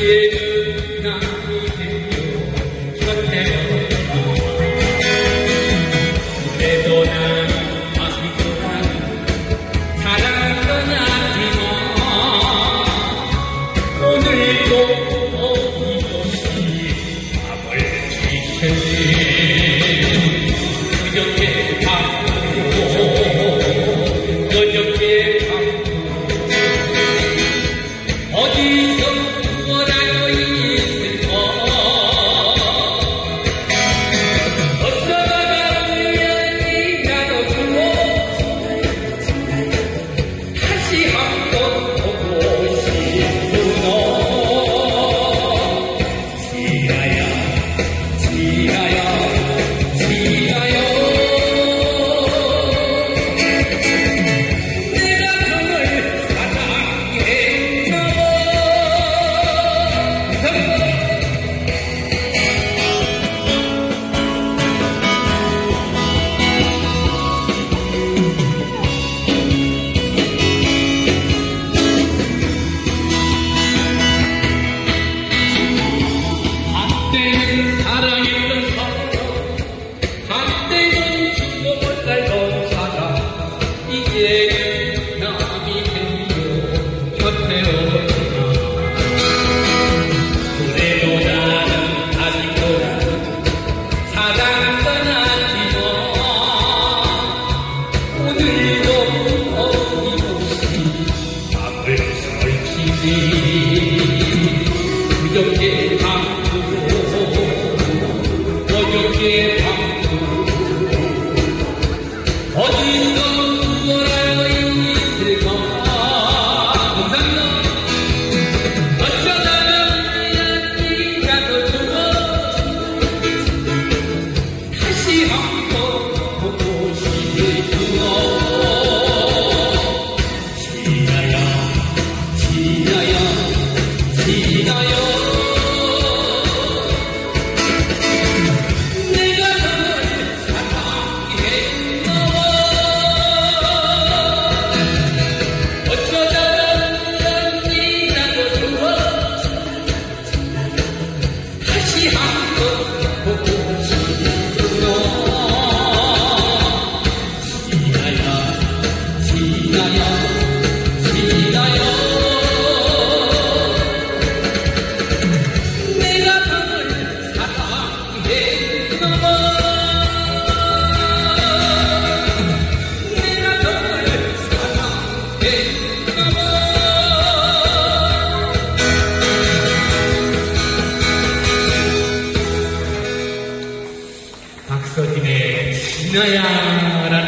이제는 남이 되며 곁에 그래도 난 아직도 사랑은 아니지만 오늘도 어김없이 밥을 지켜내 그저께 밤도 그저께 밤도 어디서 뭐라고 있을까 어쩌다가 우연히 나도 주고 다시 한번 보고 싶구나 지아야 지아야 지아야 내가 너를 사랑했나 한때는 사랑했던 사람 한때는 죽어볼 살던 사람 이제는 남이 되며 곁에 없구나 그래도 나는 아직도 사랑은 떠나지만 오늘도 어김없이 밥을 설치니 그저께 밤도 어저께 밤도 어디서 뭐라고 있을까 감사합니다. 어쩌다가 우연히 나도 죽어 다시 한번 보고 싶구나 지나야 지나야 지나야 내가 너를 사랑했나 어쩌다가 우연히 나도 죽어 다시 한번 보고 싶구나 지나야 지나야 지나야 내가 너를 사랑했나 내가 너를 사랑했나 박서진의 지나야라는